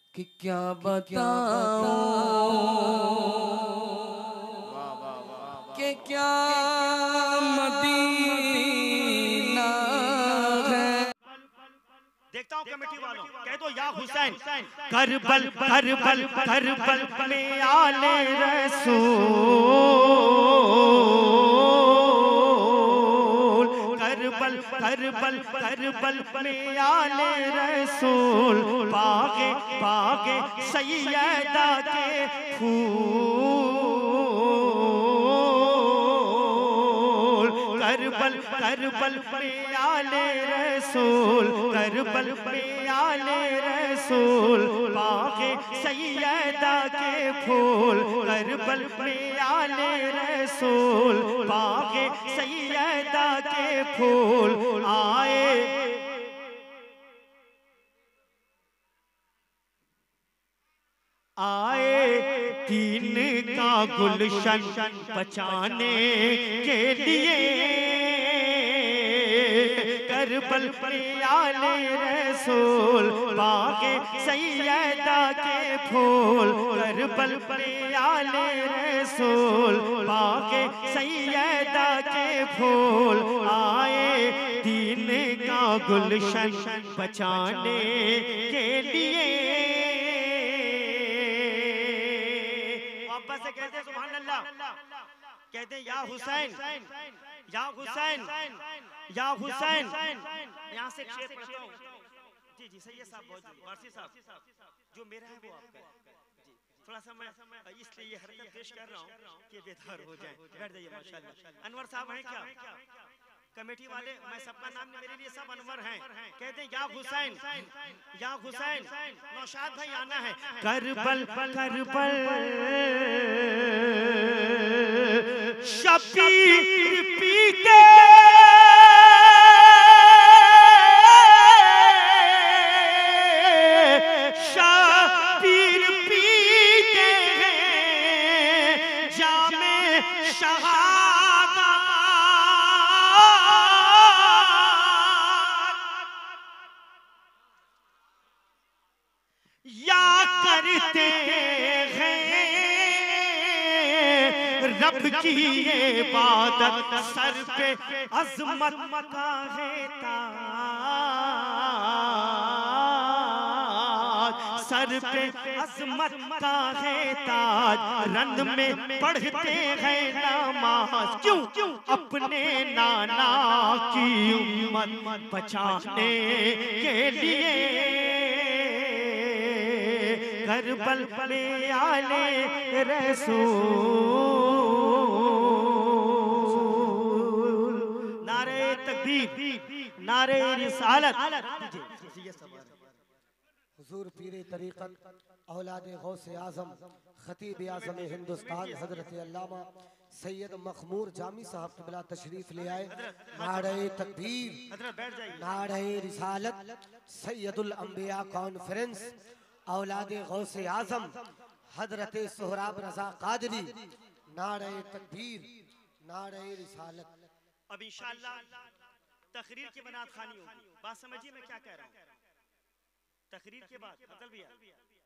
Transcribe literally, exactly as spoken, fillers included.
कि क्या बताऊं कि क्या मदीना है। देखता हूँ कमेटी वालों, कह दो या हुसैन करबल करबल करबल में आले रसूल, करबल करबल करबल में आले रसूल, पागे पागे सैयदा के फूल, करबल करबल में आले रसूल, करबल में आले रसूल, पागे सैयदा के फूल, करबल में आले रसूल, पागे सैयदा के फूल आए। आए तीन का गुलशन बचाने के लिए, करबल में आले रसूल, पागे सैयदा के फूल, करबल में आले रसूल, पागे सैयदा के फूल आए दीन का गुलशन बचाने के लिए। वापस से कहते सुभान अल्लाह, कहते या हुसैन या हुसैन या हुसैन। यहाँ से शेर पढ़ता हूँ। जी जी सही है साहब, बहुत वारसी साहब, जो मेरा है वो आपका है। जी थोड़ा सा मैं इसलिए ये हरकत पेश कर रहा हूँ कि बेदार हो जाए। बैठ जाइए माशाल्लाह। अनवर साहब हैं क्या कमेटी वाले? मैं सबका नाम, मेरे लिए सब अनवर हैं। कहते हैं या हुसैन या हुसैन। नौशाद भाई आना है। करबल करबल शबीर पीते शबीर पीते हैं जामे शहादत, या करते रब की इबादत, सर पे अजमत का है ताज, सर पे अजमत का है ताज, रंग में पढ़ते हैं नमाज, क्यों क्यों अपने नाना की उम्मत बचाने के लिए, करबल में आले रसूल। नारे तकबीर, नारे रिसालत। हुजूर पीरे तरीक़त औलादे गौसे आज़म खतीब आज़म हिंदुस्तान हज़रत अल्लामा सैयद मखमूर जामी साहब क़िबला तशरीफ ले आए। नारे तकबीर, नारे रिसालत। सैयदुल अंबिया कॉन्फ्रेंस औलादे गौसे आज़म हजरत सोहराब रज़ा कादरी। नारे तकबीर, नारे रिसालत। अब इंशाअल्लाह तकरीर की बनात खानी होगी। बात समझिए मैं क्या कह रहा हूँ। तकरीर के बाद मतलब भैया